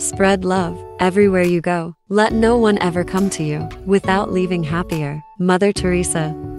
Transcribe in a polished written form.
Spread love everywhere you go. Let no one ever come to you without leaving happier. Mother Teresa.